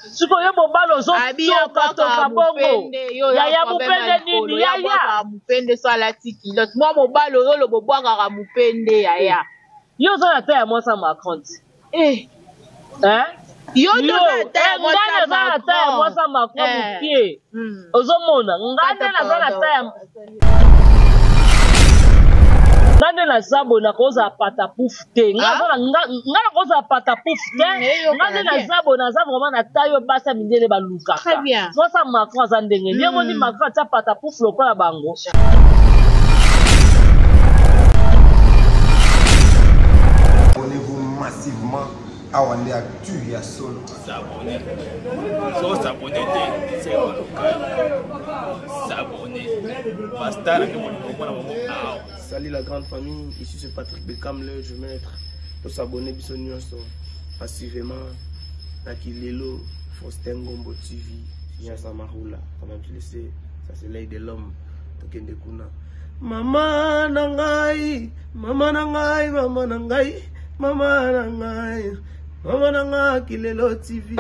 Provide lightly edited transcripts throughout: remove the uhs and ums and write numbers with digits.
Siko yo mobalo zo toka bongo. Ya mupende nini ya. Mupende so la tikilote. Moi mobalo yo lo bobwaka ka mupende ya. Yo zo na ta moi sa Macron. Hein? Yo to na ta moi sa Macron pied. Ozomona ngane na za na ta Ngande na zabo na koza pata pouf te. Ngana koza pata pouf te. Ngande na zabo vraiment na tayo basa mindele baluka. Très bien. So sa Macron za ndenge. Bien moni Macron ta pata pouf lokola bango. Abonnez-vous massivement à Wande Actu ya solo. S'abonner. So s'abonner, c'est s'abonner. Basta la Salut la grande famille, ici c'est Patrick Beckham, le je vais mettre pour s'abonner à Nyonso passivement à Kilelo, Faustin Gombo TV, Nyasa Marula, quand même tu le sais, ça c'est l'œil de l'homme, Tokende Kuna. Maman nangai, maman nangai, maman nangai, maman nangai, maman nangai, Kilelo TV.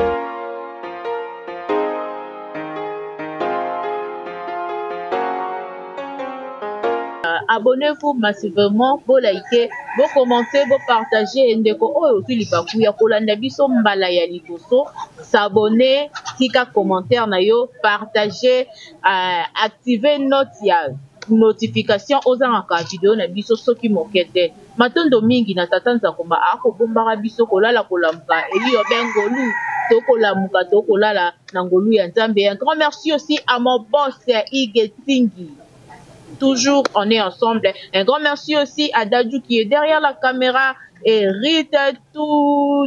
Abonnez-vous massivement, vous likez, vous commentez, vous partagez, ndeko aussi libaku ya kolanda biso mbala ya liboso, s'abonner, tika commentaire na yo, partager, activer notification aux anaka vidéo na biso soki mokete. Matondo mingi na tatanza komba ako bombara biso kolala kolamka eli obengolu tokolamuka tokolala na ngolu ya Nzambe. Un grand merci aussi à mon boss Igetingi. Toujours, on est ensemble. Un grand merci aussi à Dadju qui est derrière la caméra et Rita tout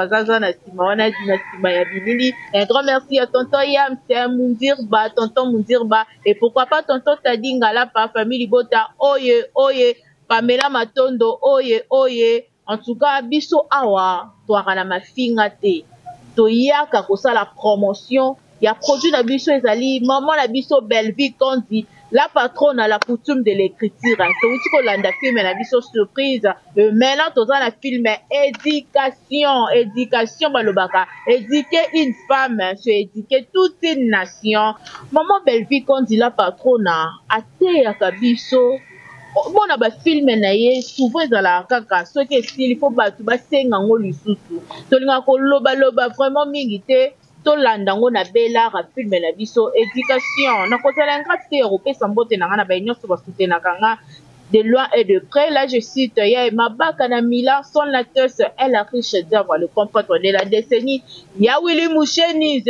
un grand merci à tonton Yam, c'est Mundirba, tonton Mundirba et pourquoi pas tonton Tadingala par famille Bota, oye, oye, Pamela Matondo, oye, oye. En tout cas, biso awa, toi na ma fingate, toyaka kosa la promotion. Il y a produit la biso ezali, maman la biso belle vie qu'on dit. La patronne a la coutume de l'écriture. C'est la film la biso surprise. Maintenant, tout ça la film éducation, éducation balobaka. Éduquer une femme, c'est éduquer toute une nation. Maman belle vie qu'on dit la patronne a té à kabiso. Bon, on a film naie souvent dans la kaka. Ce qui est style, il faut battre basenga ngolu susu. Tolinga ko loba loba vraiment mingité. Tolandango na bela ra film na biso éducation na kotala ngati européen sambote na ngana ba nyonso ba soutenir kanga de loin et de près. Là je cite ya Mabaka na Mila son l'actrice elle a riche d'œuvre le comprendre de la décennie ya Willy Moucheni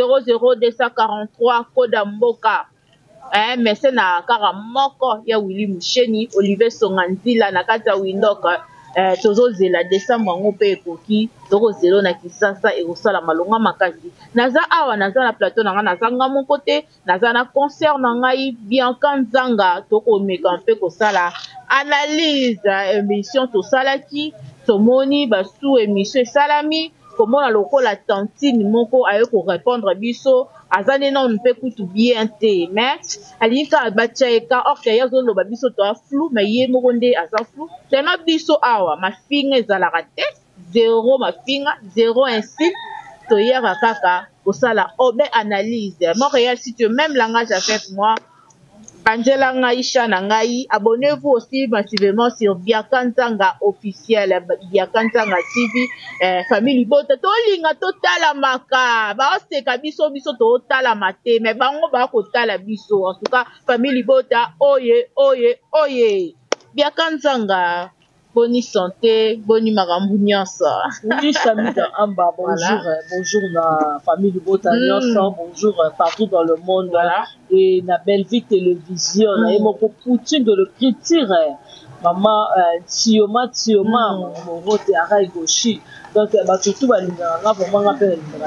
00243 Koda Mboka mais c'est na kara moko ya Willy Moucheni Olivier Songanzila na kata Windok tozo zela décembre ngo pe ekoki toko zelo na Kisasa et osala malonga makasi naza awa naza na plateau na nga nazanga mon côté naza na concert na ngai Bianca Nzanga toko meka mpe kosala analyse émission to salaki tomoni basu émission salami komona lokola tantine moko ayo ko répondre biso azane non mpe kutu bien te mais alika bachaeka orke yazo loba biso to flou mais ye moko nde aza flou tena biso awa mafinga ezalaka te zéro mafinga zéro ainsi to yera kaka kosala obe analyse Montréal si tu même langage avec moi Angela Ngaïcha Nangaï, abonnez-vous aussi massivement sur Bianca Nzanga officiel, Bianca Nzanga TV, famille Bota, tolinga totala maka, ba seka biso biso totala mate, mais bango ba kotala biso, en tout cas famille Bota, oye, oye, oye, Bianca Nzanga. Bonne santé, bonne marambu nyonsa. Oui, Samida Amba, bonjour, voilà. Bonjour la famille du Botanyonsa, bonjour partout dans le monde. Voilà. Et la Belgique télévision, et mon coutume de le critique. Maman, Tioma, mon vote à Raïgoshi. Donc, surtout, vraiment, en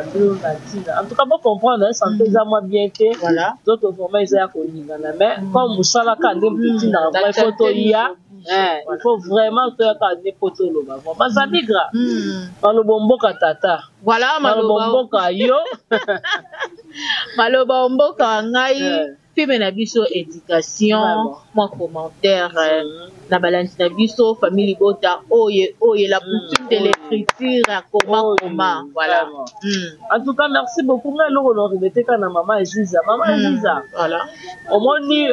tout cas, pour comprendre, ça me fait moi bien que voilà. D'autres vraiment, ils ont connu. Mais comme Moussala, quand on petit dans la photo, il faut vraiment faire des photos. Ça migra. Dans le bombo katata. Voilà, dans le bombo kayo. Dans le bombo kangai. film na biso éducation moi commentaire na balance na biso famille Libota oye la coutume de l'écriture à comment voilà en tout cas merci beaucoup nga loko no répéter kana maman Ziza voilà au moins ni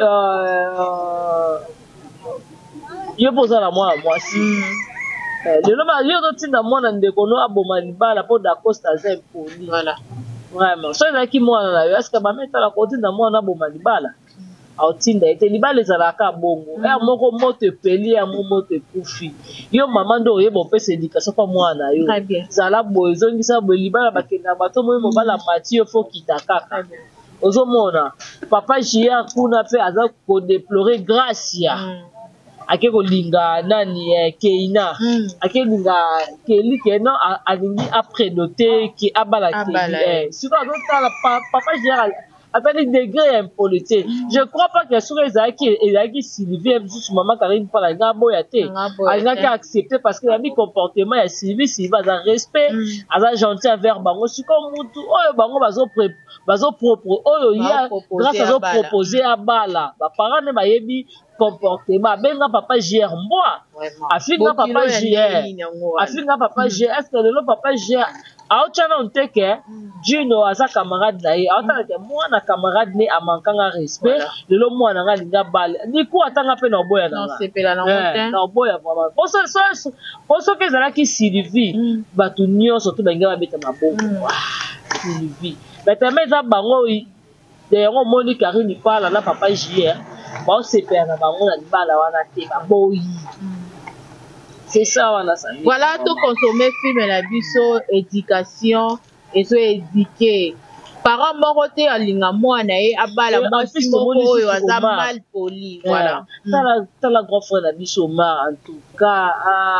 yo poza la moi si lelo ba yo to tinda mwana ndeko no aboma libala po da costa za poli voilà vraiment so ezalaki mwana na yo est-ce que bametala kotinda mwana aboma libala aotinda ete libala ezalaka bongo ya moko moto epeli ya moto ekufi yo mama nde oyeba opesa éducation pa mwana yo zala boye ezongisa boye libala bakenda bato moyi mobala mati yo fo kita kaka ozomona papa jia kuna mpe aza kodeplore gracia ake kolinga nani keina ake linga keli keno alingi aprédoter ki abala keli siko azotala papa jia atali degré impolité je crois pas que sur ezalaki Sylvie juste maman Karine pas la nga boya te alingaki accepter parce que yami comportement ya Sylvie aza respect aza gentil envers bango siko mutu oyo bango bazo propre oyo ya grâce azo proposer abala ba parents ne bayebi comportement benga papa JR mboa afinga papa JR est-ce que le papa JR aotana onteke Juno aza camarade na ye aotana ke mwana camarade ne amankanga respect lelo mwana nga linga bale ni ko atanga pe na oboya na na oboya vraiment poso ke ezalaki Sylvie batu nyonso to bange babeta maboko Sylvie betame eza bango yango moni Karine pala na papa JR baosepela na bango na libala wana te baboyi. C'est ça wana ça. Voilà tout consommer film na biso éducation et so éduquer parents moko te alinga mwana ye abala mwasi moko oyo aza mal poli voilà. Tala grand frère na biso Omar en tout cas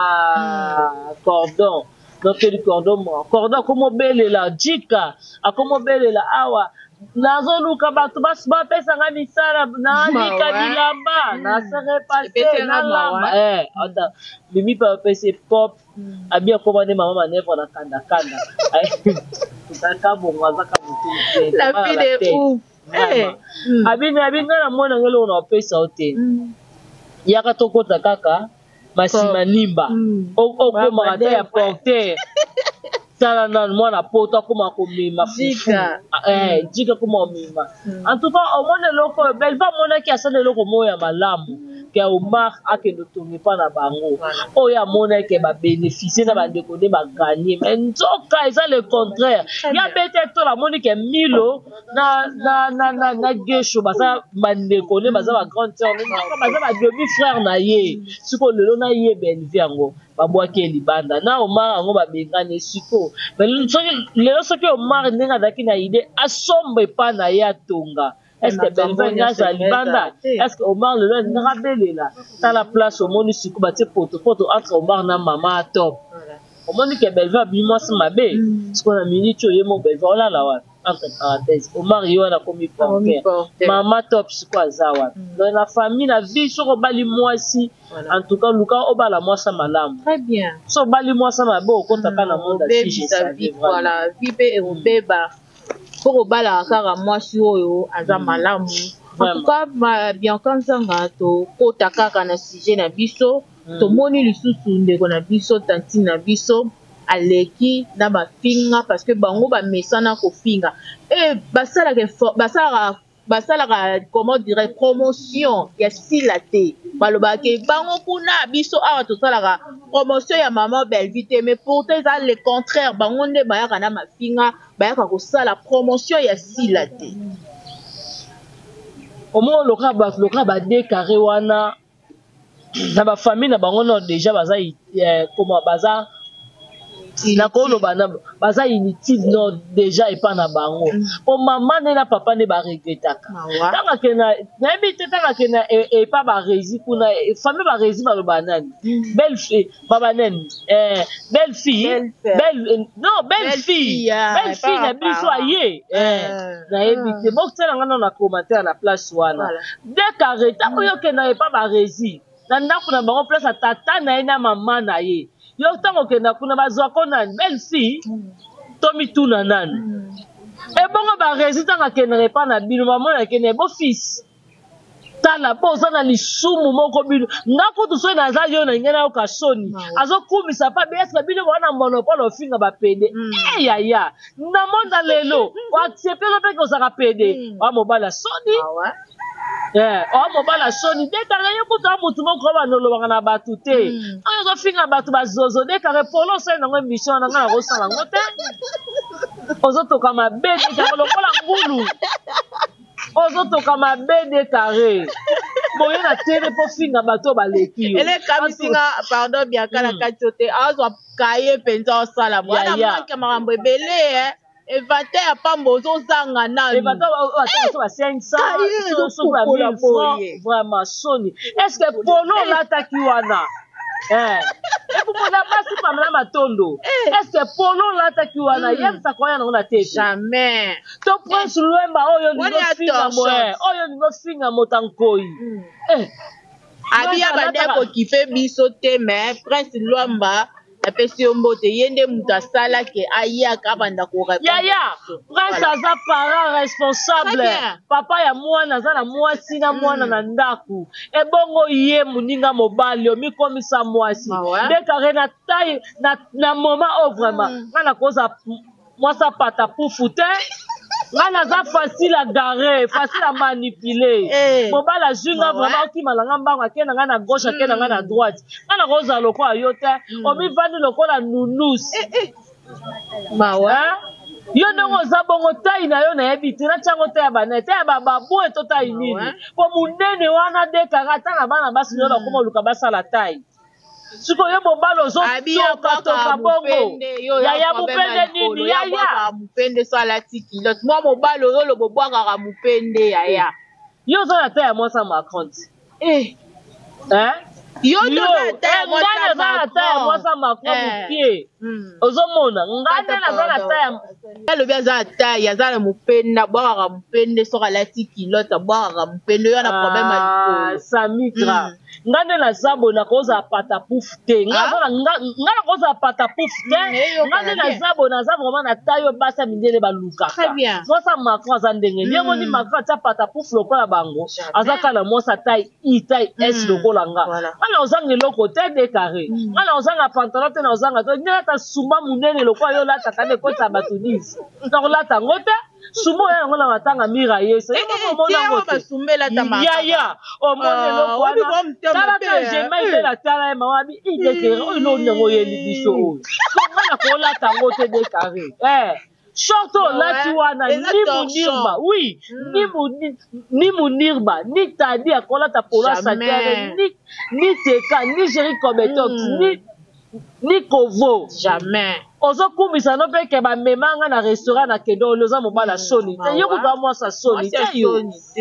Cordon donc le cordon comme belela jika akomo belela awa nazoluka bato bapesanga misala nalika bilamba nasere pase nalamba mimi pa pese pop abia komane mama manevre na kanda tutaka bongo azaka mutu la fille de ouf abinga na mwana ngelo na pesa ote yaka tokota kaka masima nimba okoma te ya porter tala na mwana poto akoma komema fufu jika koma omema en tout cas omona loko belva mona ki asana loko moya malamu ke Omar akendo tongi pa na bango oyo amona ke ba bénéficier na bandeko de ba gagner mais nzoka eza le contraire ya bete to la moni ke Milo na gesho baza bandeko ne baza ba grande sœur baza ba demi frère na ye siko lelo na ye benvi yango babwaki libanda na Omar yango babengane siko mais lelo soki Omar ndenge azalaki na idée asombe pa na ye atonga. Est-ce que Belva Nyaza libanda? Est-ce que Omar le loi n'rabelela? Dans la place au monde ici, bâti poto entre Omar na maman top. Au monde que Belva bimwa se mabe. Ce qu'on a mis tu yemo Belva ola la wa. Entre parenthèses, Omar yo na komi porter. Maman top ce quoi zawa. Dans la famille la vie sur obali moi si. En tout cas Luka obala moi sa malam. Très bien. So bali moi sa mabe au compte pas na monde si je savais. Voilà, vive et obeba. Pour obala kaka mwasi oyo aza malamu en tout cas bien kanzanga to kota kaka na sujet na biso tomoni lisusu ndeko na biso tanti na biso aleki na bafinga parce que bango bamesana kofinga et basalaka comment dirais promotion ya sila te balobaki bango kuna biso awa tosalaka promotion ya mama Belvi te mais pourtant eza le contraire bango nde bayaka na mafinga bayaka kosala promotion ya sila te omo loka badekare wana na bafamille na bango no déjà baza comment baza nakoloba na baza inutile no déjà epa na bango po mama ne na papa ne baregretaka tanga kena nayebi te tanga kena epa barezi kuna famille barezi baloba nani belle fille baba nani belle fille na biso aye nayebi te bokutela nga na commentaire na place wana dekare tango yokenda epa barezi na ndako na bango place ya tata na ye na mama na ye yo tango kenda kuna bazwako nani belle fille to mituna nani Et bon, bah, résident à Kenere pas na bino, maman na Kenere, bon fils. Tala, bon, ça na l'issou, mon commune. N'a pas tout ça, n'a pas eu un okasoni. Azo koumi, ça pas bien, c'est bien, on a un monopole au film, on va pédé. Eh, ya, ya. N'a mon dans les lots. On accepte le fait qu'on s'en a pédé. Oh, mon bas la soni. Oh, mon bas la soni. Dès qu'à rien, quand on a tout le monde, on va nous le batouté. On a fait un batou bazozo. Dès qu'à repolo, c'est une mission, on a un ressent la montée. Aux autres, comme un bébé, qui a le col à goulou. Aux autres, comme un bébé carré. Bon, il y a télé pour finir bateau baleki. Elle est comme si, pardon, bien qu'à la cachoté, à soit caillé, pentant ça la boîte. Il y a un camarade belé, hein. Et va à pas mozo zangana. Et va à 500, vraiment Sony. Est-ce que Polo l'attaque Wana? Et pour qu'on a pas si pas madame Tondo. Est-ce que Polo l'attaque Wana? Yem sa croyant dans la tête. Jamais. Ton prince Luemba, oh yon no finga mo, oh yon no finga mo tankoi. Abia badeko qui fait bisoté mais prince Luemba. La personne mbote yende mutasala ke aya kabanda ko répondre. Ya prince aza parent responsable. Papa ya mwana aza na mwasi na mwana na ndaku. E bongo ye muninga mobali o mikomisa mwasi. Dekare na taille na moment oh vraiment. Ngana koza mwasa pata poufoute. Ngana za facile à garer, facile à manipuler. Mobala junga vraiment qui malanga mbanga kena ngana gauche kena ngana droite. Ngana roza loko ayote, omi vandi loko la nounous. Yo ndongo za bongo taille na yo na ebiti na chango te ya banete ya babu etota inini. Po munene wana dekarata na bana basi yo bakoma luka basa la taille. Siko yo mobalo zo toka bongo ya mupende nini ya mupende so ala tikilot moi mobalo yo lo bobwanga ka mupende ya yo zo na ta ya mwasa makonte yo to na ta ya mwasa makonte pied ozomona ngane na za na ta ya lo bien za ta ya za mupenda bwanga ka mupende so ala tikilot bwanga ka mupende yo na problème a samitra ngane na zabo na koza pata pouf te ngana koza pata pouf te ngane na zabo na za vraiment na tayo basa mindele baluka très bien mosa Macron za ndenge nyengo ni Macron ta pata pouf lokola bango azaka na mosa taille taille s lokola nga ngana ozanga loko te décarré ngana ozanga pantalon te na ozanga to ngana ta suma munene lokola yo lata kane kota batunisi donc lata ngote sumo ya ngona matanga mira yeso iko mona ngote ya omone loko wana tala ka jema la tala ma bi idekere o no ngo yeli biso o ngana ko lata ngote décaré shorto lati wana ni munirba oui ni munirba ni tadi akola ta pola satere ni teka ni jeri kobetok ni kovo jamais ozo kumisa no pe ke ba memanga na restaurant na kedo loza mobala soni te yo kuta mwa sa soni te yo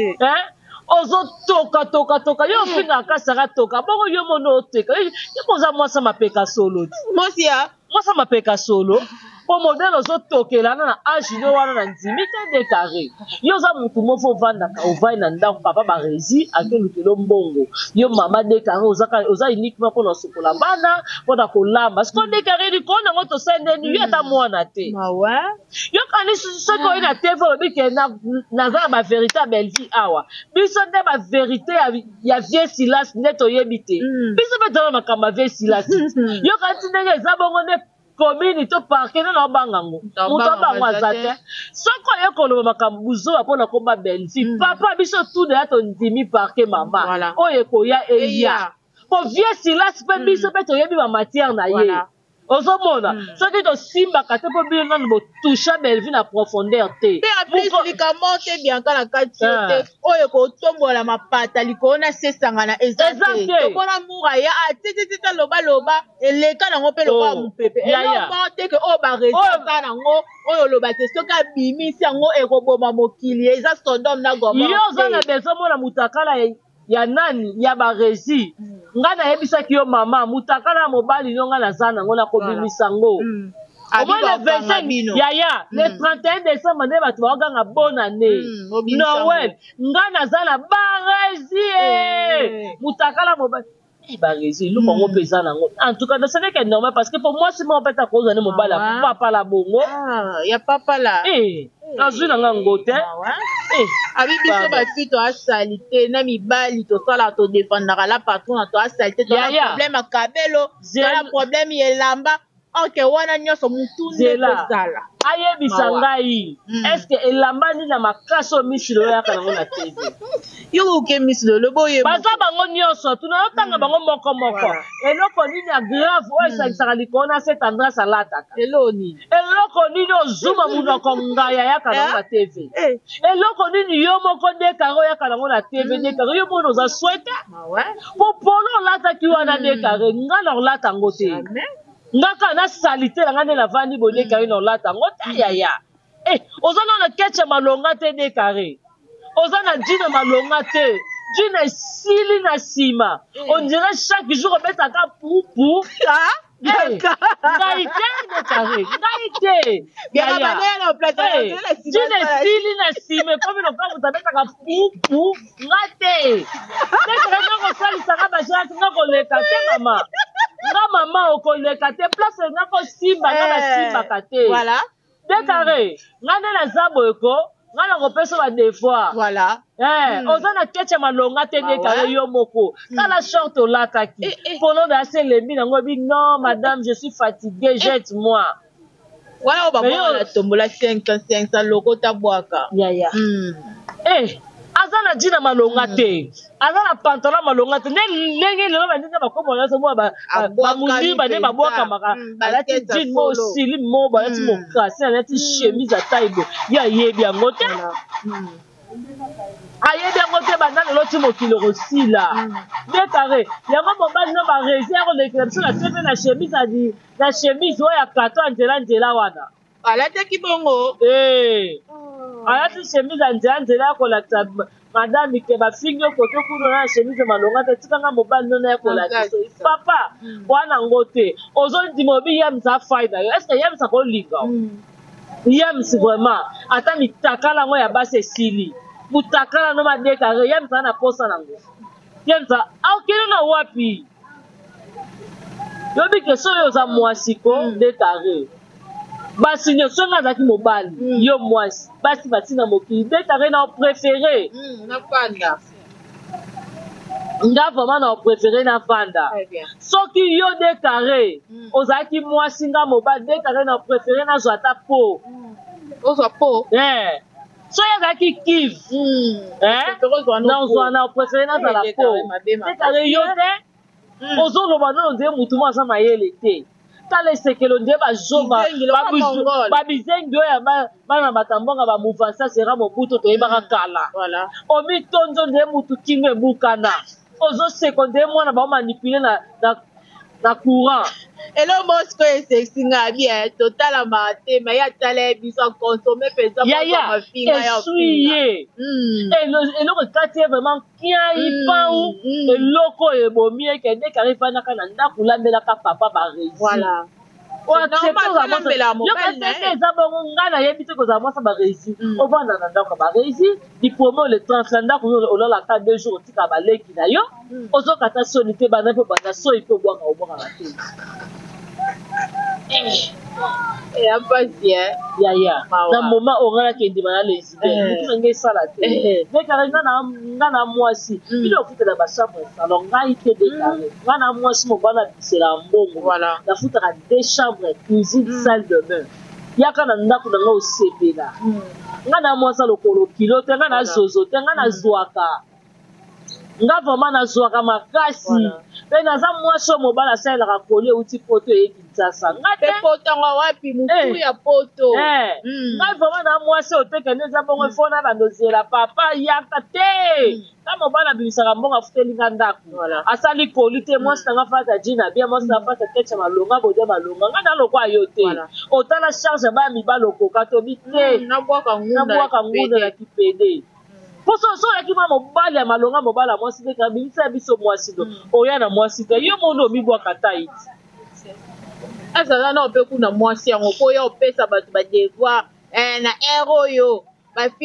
ozo toka yo finga kasara toka bongo yo mono teka yo koza mwa sa mapeka solo mosia mwa sa mapeka solo po modèle ozo tokela na âge no wana na ndimi te décarré yo za mutu mofo vanda ka ovai na ndako papa ba rési akelukelo mbongo yo mama décarré oza uniquement pour na sokola bana pour na kolamba siko décaré di kona ngoto sende ni yo ta mwana te yo kani soko ina TV obi ke na za ba vérité belle vie awa biso nde ba vérité ya vie Silas neto yebite biso be tala makamba vie Silas yo kani ndenge za bongo ne commune to parquet na bangango muto bango azate soko yekolo makambo buzo pona komba Belgique papa biso tout de ato ndimi parquet mama oye koya eya po vie Silas pe biso pe to yebi ba matière na ye ozomona soki to simba kate po bino nanu bo toucha Belgique na profondeur te pe appliquement te bien kana kati te oye ko tombola mapata likona sesanga na exacte to kona mura ya tete loba eleka nango pe loba mupepe eloko te ke o ba resaka nango oyo loba te soka bimisi yango ekoboma mokili eza Sodome na Gomorrhe yo zana bezomona mutakala ya nani ya ba régi ngana yebisaki yo mama mutakala mobali yo ngana zana ngona kobimisa ngo Au moins le 25 yaya le 31 décembre nde bato baoganga bonne année Noël ngana zana ba régi mutakala mobali bah réussi nous comment pesant en tout cas c'est vrai que normal parce que pour moi c'est mon père à cause de mon bala papa la bongo y a papa là azwi na nga ngote abi biso basi to asalite na mibali tosala to défendaka la patron na to asalite to na problème à kabelo na problème yelamba ok wana nyonso mutu nde kozala ayebisa ngai est-ce que elambani na makaso misilo yaka nango na tv yoke misilo loboye baza bango nyonso tunayotanga bango moko moko eloko nini ya grave oyo esalisaka likolo na se tendresse alataka eloko nini ozuma munoko ngaya yaka nango na tv eloko nini yo moko ndekare oyaka nango na tv ndekare yo mona oza swete po polo olataki wana ndekare nga na olata yango te ngaka na salite na ngane na vandi bonne kare na olata ngota yaya oza na keche malonga te de kare oza na djina malonga te djina sili na sima on dirait chaque jour obeta ka pupu ngai te de kare ngai te yaya djina sili na sima comme no ka mutabeta ka pupu ngate te kare ngako salisa ka bajaki ngako leka te mama nga mama okoleka te place ngako simba nga basimbaka te dekare nga nde naza boyeko nga na kopesa badevoir oza na keche malonga te dekare yo moko tala short olataki pendant de ase elembi nango ebi non madame je suis fatigué jette moi wana o babwana na tombola 500 loko tabwaka yaya aza na djina malonga te aza na pantalon malonga te ndenge lelo bandenge bakomo nyonso mwa bamulimba nde babwakamaka alati jean mo osili mo balati mokasi alati chemise ataibo ye ayebi yango te ayebi yango te banda lelo ti mokili kosila nde kare yango mobali no baresi akolekela biso na tv na chemise oyo ya kato nzela wana alataki bongo alati chemise ya nzela akolakisa madame ke bafingi okoto kuno na chemise malonga te tikanga mobali nona yakolakisa papa wana ngo te ozondima obi yamisa fai na yo estce yamisa kolinga yamisi vraiment ata mitakala yango ya basi esili mutakala no madekare yamisa na posa nango yamisa akili na wapi yobi ke so oyo oza mwasiko ndekare basi nyonso nga azalaki mobali yo mwasi basi batina mokili dekare na opréféré nga vraiment na opréféré na vanda soki yo dekare ozalaki mwasi nga mobali dekare na opréféré nazwa ata po ozwa po so yo azalaki kive nazwa na opréféré nazala po dekare yo te ozoloba nono nde mutu mo aza mayele te tala esekelo nde bazoma babizengi oyo bana batambonga bamuvasa sera mobutu toyebaka kala omitonzo nde mutu kingo ebukana ozoseko nde mwana baomanipule na courant elo mosiko esesinga bien totala matema ya tala biso consommer pesa mafinga ya suye eloko ekati ye vraiment kiai pau eloko ebomi eke nde kari fanaka na ndako olambelaka papa baresi eza bongo ngai nayebi te kozala mwasa baresi ovanda na ndako ya baresi diplome le trans na ndako olalaka 2 jours otika baleki na yo ozokata soni te banda mpe banda soi mpe obwaka obwakaka te yaya na moma ongalaki endima na lesbienne motu na ngai esala te dekare nga na mwasi bino okutela bachambre salon ngai te dekare nga na mwasi mobana bisela mbongo nafutaka 2 chambres cuisine salle de bain yaka na ndako na ngai osepela nga na mwasi lokolo kilo te nga na zozo te nga na zwaka nga vraiment nazwaka makasi mpe naza mwasi oyo mobali asalelaka koli euti poto eyeki nsasa nga te potanga wapi mutu ya poto ngai vraiment na mwasi otekende eza bongo efona bandozela papa yaka te ka mobali abimisaka mbongo afutelinga ndako asali koli te mwasi nanga fata jina bia mwasi nanga fata kecha malonga bode malonga nga na lokwa yo te otala charge ya baya mibali okoka tobi te nabwaka ngunda ya kipede poso osolaki mwa mobali ya malonga mobali ya mwasi te kabimisa ya biso mwasi to oya na mwasi te yo mondo omibwaka ta iti ezala na ope kuna mwasi yango po oyo opesa bato badevoir na ere oyo bafi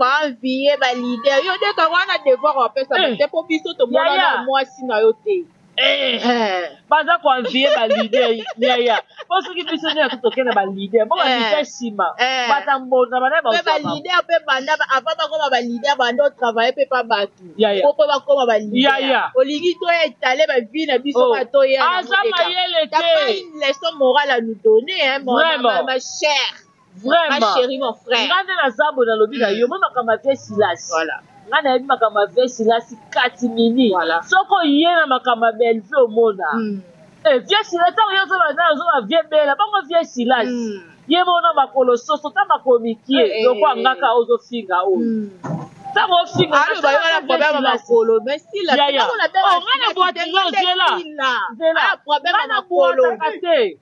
baenvie balider yo ndeka wana devoir opesa bate po biso tomona na mwasi na yo te baza koanvie balider yaya po soki biso nyonso tokende balider moko bite nsima batambona bana balider mpe banda avant bakoma balider banda otravaille mpe pa bato po mpe bakoma balider olingi toyetale bavi na biso batoya aza mayele te une leçon morale à nous donner ma chère ma chérie mon frère nga nde naza boye nalobi na yo mo makambo ave silasi nga nayebi makambo ave silasi kati mini soko ye na makambo abelve omona vie silasi ntango yo ozoba vie bela bango vie silasi ye mona makolo soso ta makomikie lokwa ngaka ozofinga oyo ntango ofinga bayola problème makolo mais sila ngana bwatinga ozela problème makolo te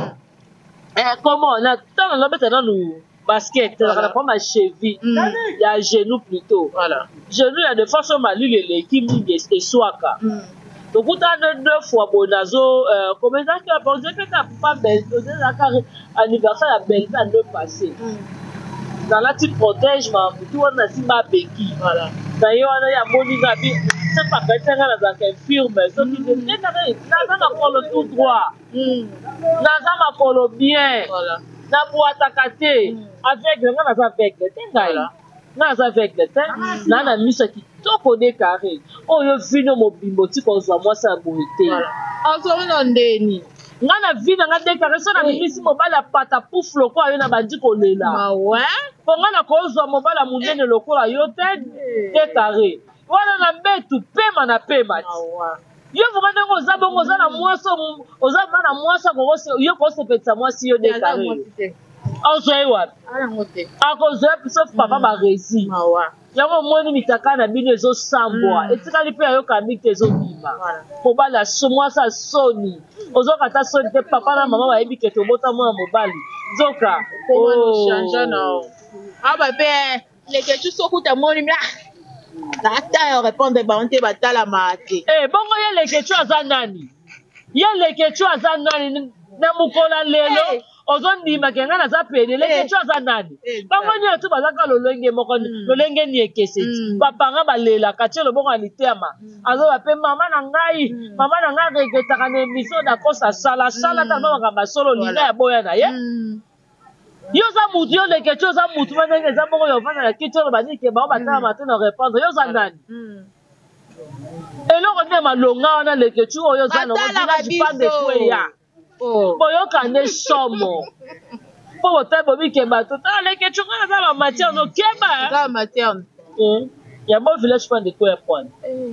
comment na ntango nzobeta nanu basket na prend ma cheville il y a genou plutôt voilà genou ya de façon malule eleki mingi eswaka tokuta deux fois bonazo comme ça que pensé que ta papa belle ozaka anniversaire ya belle en deux passé dans la petite protège ma tout on a simba beki voilà d'ailleurs on a ya moni na bi c'est pas que ça na za firme so qui de na makolo tout droit na makolo bien voilà na boataka te avec nga naza avec te ngai nga naza avec te na na miso kitoko de carré oyo vino mobimbo ti kozwa mwasi ya boye te ozomona ndeni nga na vi na nga de carré so na bimisi mobali apata pufu lokola yo na bandi kolela po nga na kozwa mobali ya monene lokola yo te de carré wana na mbetu pema na pema ti yo vraiment ndenge oza bongo oza na mwasi oza na mwasi yo kosepetisa mwasi yo de carré ozwa wapi akozwa biso papa baresi yango omoni mitaka na bino ezosambwa etikali mpe ayoka mingi te ezobima mobali mwasi asoni ozokata soni te papa na mama bayebi ke tobota mwana mobali nzoka aba mpe leketu sokuta moni ata yo répondre bango te batalama te bongo ye leketu aza nani na mokola lelo ozondimaka nga naza pene leketu aza nani bango nyonso bazaka lolenge moko lolenge ni ekese ti bapanga balelaka tie lobongo ya litema azoba mpe mama na ngai regretaka na émission nakosa sala ta makambo asolo linga ya boya na ye yo za mutu yo leketu oza mutu bandenge eza bongo yo vanda na kiti oyo banike bango batalama te na répondre yo za nani eloko nde malonga wana leketu oyo oza nango village pande kweya boyoka nde somo mpo botai bomikeba to tala leketu nga naza bamaterne okeba yango village pande kweya pwane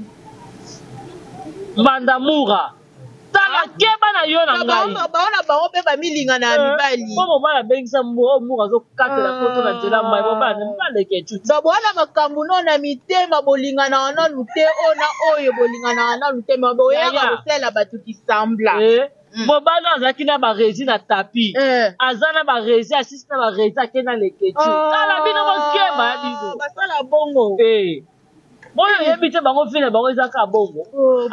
mbandamura tala keba na yo na ngai baona bango mpe bamilinga na mibali mpo mobali abengisa mura azokatela poto na nzela mai mobali mbaleke cuti babwana makambo no na mitema bolingana nanu te ona oyo bolingana nanu te boyaka kosala bato kisambla mobali azalaki na baresi na tapi aza na baresi asisi na baresi ake na leketu tala bino bokeba ya bino basala bongo boyo oyebi te bango fina bango ezaka bongo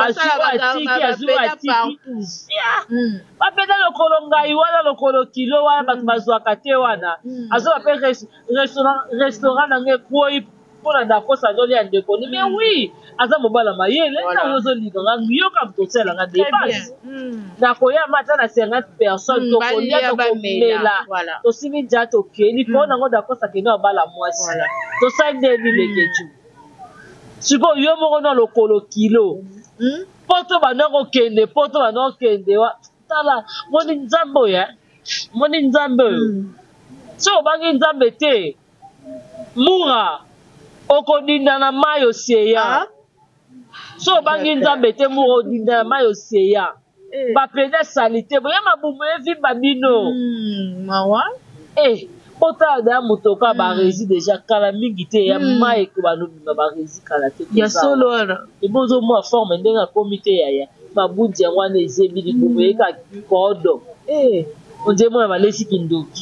atiki bapeta lokolo ngai wana lokolo kilo wana bato bazwaka te wana azoba mpe restaurant nange ekwoi mpona ndakosa azolia ndekoni mais oui aza mobala mayele ntango ozolinganga yoka tosalanga dépense nakoyama ata na 50 personnes tokolia tokomela tosimi nja tokeni mpo nango ndakosa kende abala mwasi tosali ndeni leketu sikoyo yo moko na lokolo kilo poto banango kende tala moni nzambe oyo moni nzambe oyo so obangi nzambe te mura okodinda na mai oseya so obangi nzambe te mura odinda na mai oseya bapene sali te boya mabumu evimba bino otala da moto ka baresi deja kala mingi te ya mai ekoba nobima baresi kala te ya solo wana ebozomwa forme ndenge akomi te yaya mabundi yango wana ezembi libumu eyeka kodo onzie mwana balesi kindoki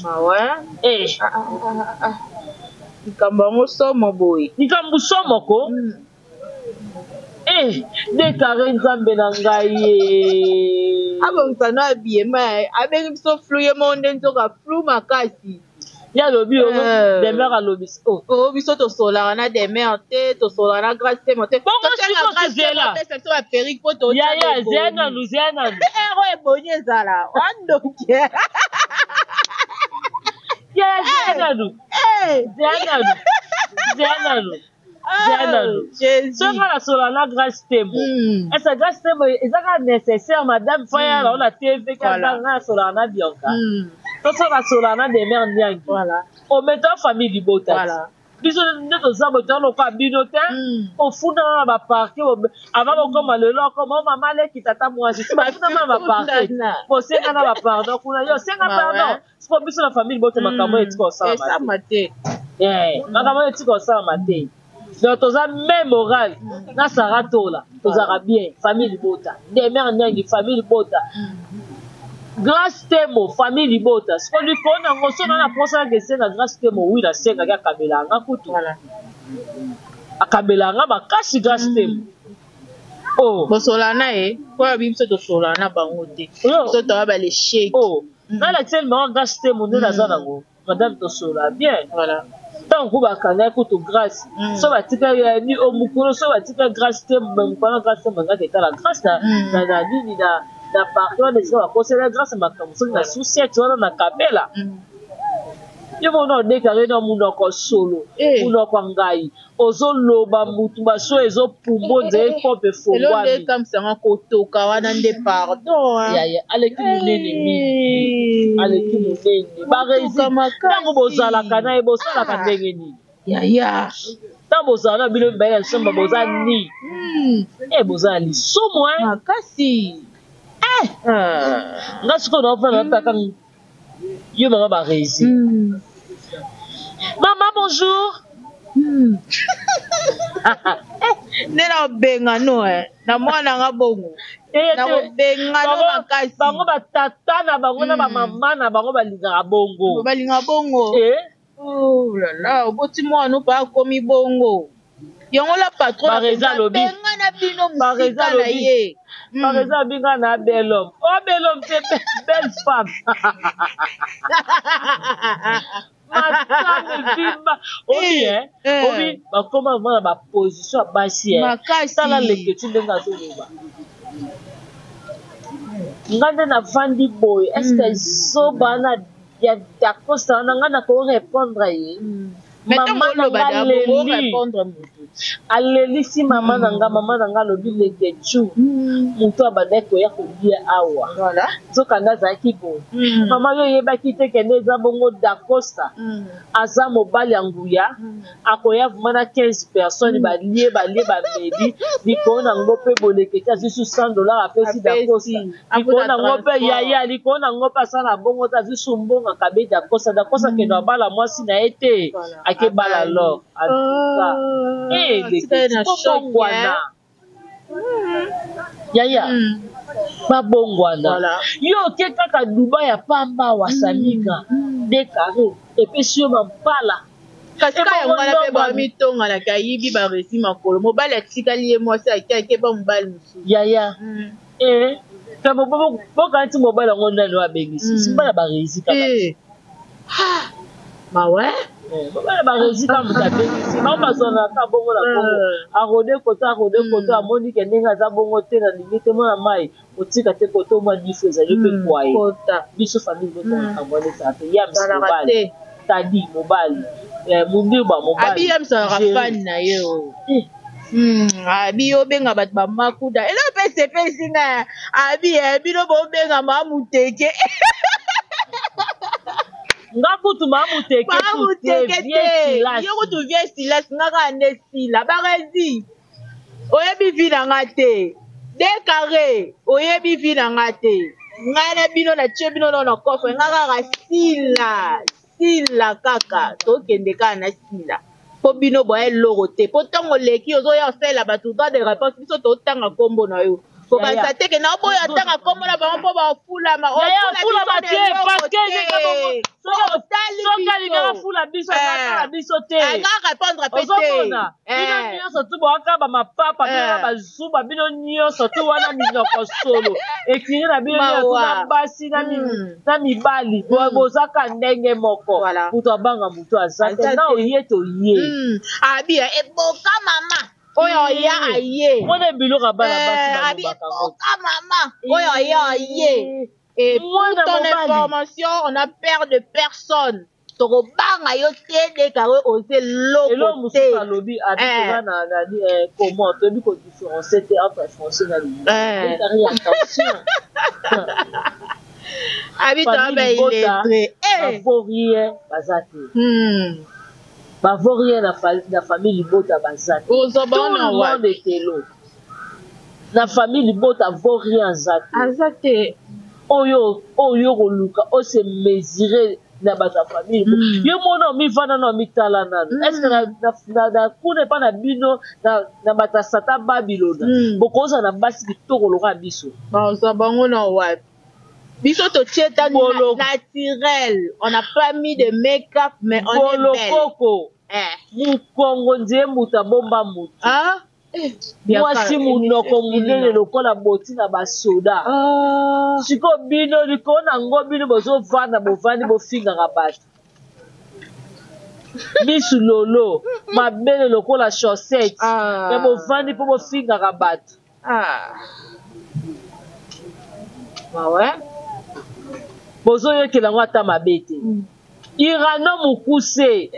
likambo yango somo boye likambo somo ko dekare nzambe na ngai abongisa no abiyema abengi biso flu ye mo nde nzoka flu makasi Ya lobi demeure à lobi. Oh biso to sola na demeure te to sola na grâce te monte. Bon grâce te là. C'est la périque pour to. Ya zena nous. Ero e bonye zala. Wando ke. Ya zena nous. Zena nous. Soka la sola na grâce temo. Et sa grâce temo ezaka nécessaire madame Foya la on a TV quand na sola na Bianca. To soka sola na demeure nyang. Voilà. O meto famille Libota. Voilà. Biso ndeto zabo tono kwa binote. O funa na ba parquet avant ko malelo ko mama le kitata mwasi. Ba funa na ba parquet. Po senga na ba pardon kuna yo senga pardon. C'est biso la famille Libota makamo etiko sa mate. Makamo etiko sa mate. Donc, tu as même moral. Na Saratola, tu as bien, famille Libota. Des mères nyangi, famille Libota. Grâce Temo, famille Libota. Ce qu'on lui connaît, on se donne la pensée que c'est la grâce Temo. Oui, la scène, il y a Kabela, on a coutu. A Kabela, on a caché grâce Temo. Oh. Bon, Solana, quoi, bim, c'est de Solana, bangote. So, tu as les chèques. Oh. Dans la scène, on a grâce Temo, nous, la Zanago. Madame Tosola, bien. Voilà. Tant que vous avez une grâce, so va tika ni au mukuro, so va tika grâce te mbana grâce te mbana te la grâce na ni na pardon des gens à cause de la grâce ma comme ça na souci tu vois na kapela. Yo mono déclaré dans mon ko solo, mon ko ngai, ozo loba mutu ba so ezo pumbo de ko pe fo wa. Le comme ça ko toka wana nde pardon. Ya ale ki munene. Ale ki munene. Ba rezi. Tango bozala kana e bozala ka ndenge ni. Ya. Tango bozala bilo mbaya somba bozala ni. Bozala li somo makasi. Ngasuko no fa na kan yo mama ba rezi. Maman bonjour. Nena benga no na mwana nga bongo. Na benga no makasi. Bango ba tata na bango na ba mama na bango ba linga bongo. Ba linga bongo. Oh là là, oboti mwana pa komi bongo. Yango la patron ba reza lobi. Benga na bino musika na ye. Par exemple, binga na bel homme. Oh bel homme, c'est belle femme. Obi bakoma vana ba position basi tala leketu ndenga zoloba ngande na vandi boy est-ce que soba na ya dakosta na ngana ko répondre ye maman na répondre aleli si maman nanga lobi leketu muto abandeko ya kolia awa voilà zokanga zaki bo maman yo yebaki te kende za bongo dakosta aza mobali anguya akoya vumana 15 personnes balie bamedi likona ngo pe boleketi azisu $100 apesi dakosta likona ngo pe yaya likona ngo pasana bongo azisu mbonga kabe dakosta kendo abala mwasi na ete akebala lor aduka babongwana yaya babongwana yo ke kaka duba ya pamba wasamika dekare epesi yo mampala kasi kaya ngwana pe bamitonga na kayibi baresi makolo mobali atikali ye mwasi ake ba mobali mosusu yaya kamo boka nti mobali yango nani wabengisi simbala baresi kaka mawe bana baresi kaka moto abengisi bao bazona ata bongo na bongo arode koto amoni ke ndenge aza bongo te na lingi te mwana mai otika te koto mwa difo ezali mpe kwaye biso famille botoakambwanesaka te ya mobali tadi mobali mundirba mobali abi ya misalaka fani na ye abi obenga bato bamakuda elo mpe sepesinga abi bino bobenga mamuteke nga kutu mamuteke te yo kutu vie silasi nga kaka nde sila barezi oyebi vi na nga te dekare oyebi vi na nga te ngai na bino natie bino na kofre nga kaka sila kaka tokende kaka na sila po bino boya eloko te po ntango leki ozoya osala bato droit de réponse biso totanga nkombo na yo Faut pas ça que na boya tanga comme na ba mpo ba fula ma. Ya fula ba te parce que soka libera fula biso na biso te. Aga répondre pété. Bino nyonso tu boaka ba mapapa bino ba zuba bino nyonso tu wana minoko solo. Ekiri na bino nyonso na basi na mibali. Bozaka ndenge moko. Mutu abanga mutu azate na oye to ye. Abia eboka mama. Oyo ya aye. Mwana biloko bana basi ba eboka mama. Oyo ya aye. Et pour ton information, on a peur de personne. Torobanga yo te de kare ose loko te. Elo lobi abika na comment to bi ko différencier entre français na lingala. Attention. Habita ba illettré. Bavorie bazate. Bavorie na famille Libota bazate. Tout le monde était là. Na famille Libota vorie azate. Azate. Oyo koluka o se mesurer na bata famille yo mona mi vana na mi tala nanu est-ce que na kune pa na bino na bata sata Babylone bokoza na basi kitoko loka biso ça bango na wapi biso to tieta naturel on n'a pas mis de make-up mais on est belle koko mukongo nzie muta bomba mutu mwasi munoko munene lokola boti na basoda siko bino likolo nango bino bozovanda bovandi bofingaka bato misu lolo mabele lokola chaussette me bovandi mpo bofingaka bato bozoyokela yango ata mabe te irano mokuse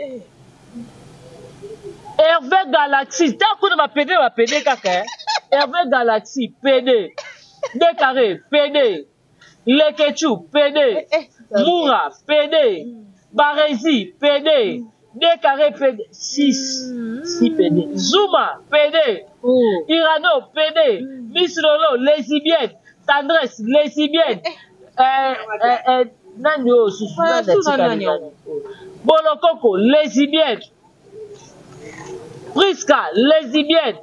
Hervé Galaxy, tant qu'on va péder kaka. Hervé Galaxy, PD. Décarré, PD. Lekechou, PD. Moura, PD. Barézi, PD. Décarré, PD. 6 PD. Zuma, PD. Irano, PD. Miss Lolo, lesbienne. Tendresse, lesbienne. Nanyo, Bolokoko, lesbienne. Priska, lesbienne.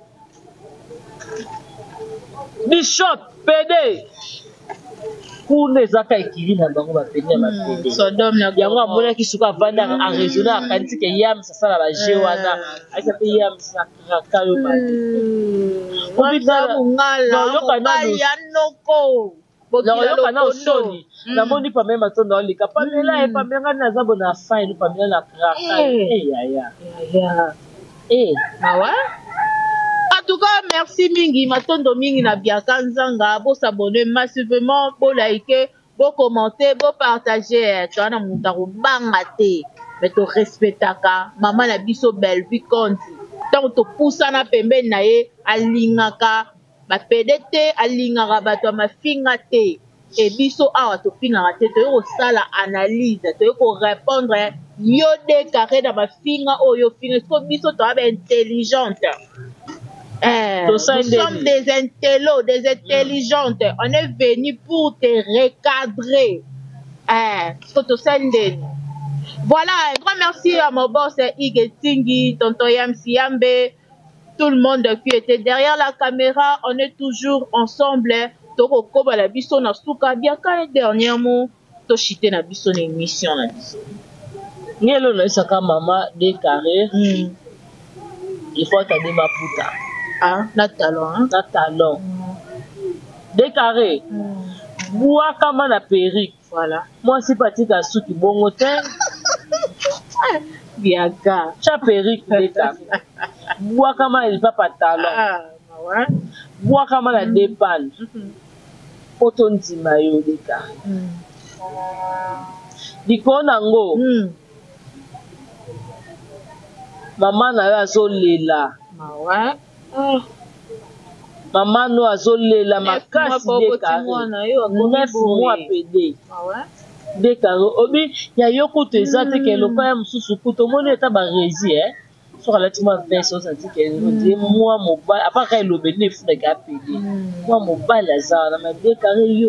Bishop, PD. Kuna ezaka ekili na bango bapene na PD. Yango amona kisuka vanda a raisonner akanisi ke yam sasala ba je wana. Aisa pe yam sakaka yo ba. Obita ngala, yo yanoko. Yoka na osoni. Na moni pa même atondo lika pamela e pamela na zabo na faille pamela na kraka. Ya. Mawa? En tout cas, merci mingi, matondo mingi na biaka nzanga, bo s'abonner massivement, bo liker, bo commenter, bo partager, to na mutaro banga te, mais to respectaka, mama na biso belle vie konti. Tant to poussa na pembe na ye, alingaka, ba pedete, alingaka bato ma finga te. Et biso awa to finga te, to yo sala analyse, to yo répondre yo décarré dans ma finga oh yo finga ko biso to abe intelligente nous sommes des intellos des intelligentes on est venu pour te recadrer voilà un grand merci à mon boss Ige Tingi tonton Yam Siambe tout le monde qui était derrière la caméra on est toujours ensemble toko koba la biso na suka bien quand dernièrement to chité na biso na émission na biso Nielo na isaka mama décarré. Il faut attendre ma puta. Na talon. Na talon. Décarré. Bois comme na perruque. Voilà. Moi c'est parti à souki bongo te. Biaka. Cha perruque décarré. Bois comme il pas talon. Ouais. Bois comme la dépane. Poto ndima yo décaré. Diko nango. Maman na yo azolela. Maman no azolela makasi décarré. 9 mois PD. Décarré. Obi ya yo kutu ezate ke lopa ya mususu kutu moni eta ba rési sur la tima version ça dit que moi mobile à part le béné fou ka PD. Moi mobile azana na ma décarré yo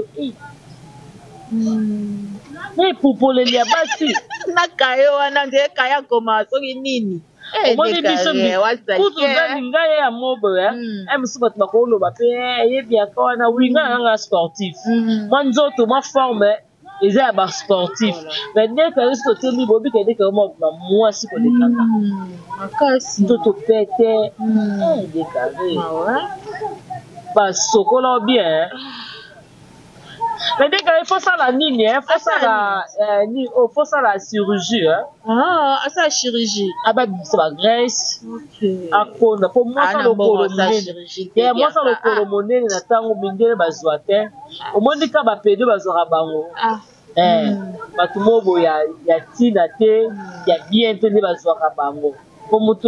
Mais pour les basi na kayo wana nde kaya koma soki nini omoni biso kutu ngalinga ye ya mobo mosusu bato bakoloba mpe yebiaka wana winga nanga sportif mwa nzoto mwa forme eza ya basportif mais ndeke yosi toteli bobika ndeke omobima mwasi kolekaka nzoto pete dekare basokola bien mais dès qu'il faut ça la ligne, il faut ça la chirurgie. Ah, ça la chirurgie. Ah ben c'est la graisse. À quoi pour moi ça le chirurgie. Et moi ça le colomoné na tango bindele bazwate. Au moins des cas ba pédo bazora bango. Batumobo ya tina te ya bien tene bazora bango. Voilà,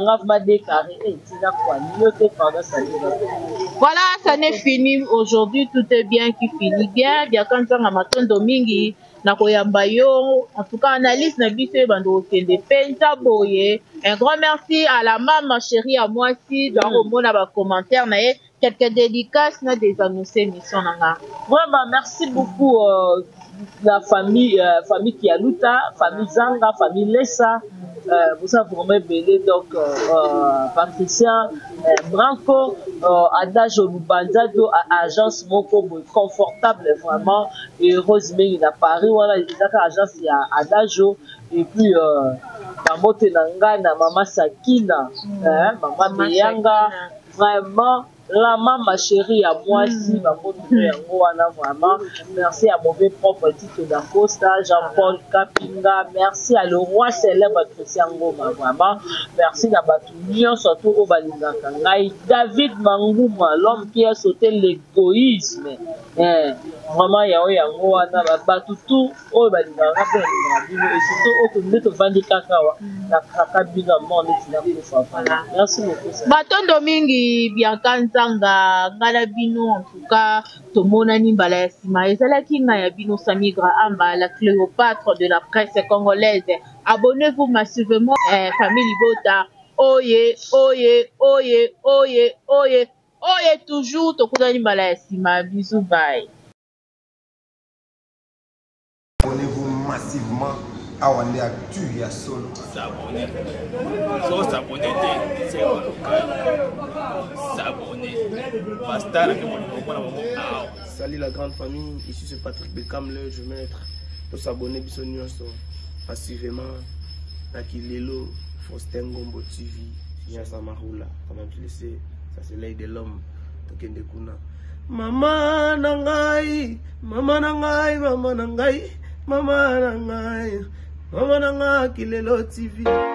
ça n'est fini aujourd'hui, tout est bien qui finit bien. Bien quand on a matin domingi, na koyamba yo, en tout cas analyse na biso bando kende penta boye. Un grand merci à la maman chérie à moi aussi, dans au mot na commentaire na quelques dédicaces na des annoncés mission nanga. Vraiment merci beaucoup la famille Kialuta, famille Zanga, famille Lessa. Vous avez vraiment belé donc Patricia Branco Adagio Lubanzado agence moko confortable vraiment et Rosemary na Paris voilà les agence ya Adagio et puis Mamote Nangana Mama Sakina Mama Meyanga vraiment la maman chérie à moi si vraiment merci à mauvais propre titre d'Acosta Jean-Paul Kapinga merci à le roi célèbre Christian Ngoma vraiment merci à Batunion surtout au Balingaka David Mangouma l'homme qui a sauté l'égoïsme vraiment yango wana batu tout au Balingaka et surtout au communauté Vandikakawa na Kakabina monde merci beaucoup Batondo mingi bien Zanga ngala bino en tout cas tomonani mbala ya sima ezalaki nga ya bino Samigra Amba la Cléopâtre de la presse congolaise. Abonnez-vous massivement famille Libota oye oye oye oye oye oye toujours tokunani mbala ya sima bisous bye. Abonnez-vous massivement à Wande Actu ya solo. S'abonner. So s'abonner c'est s'abonner. Basta la Salut la grande famille, ici c'est Patrick Beckham, le jeu maître. Pour s'abonner, bisogno passivement. Nakilelo, Faustin Ngombo TV, Nyasa Marula, quand même tu le sais, ça c'est l'œil de l'homme. Tokende Kuna. Maman nangai, maman nangai, maman nangai, maman nangai, maman nangai, Kilelo TV.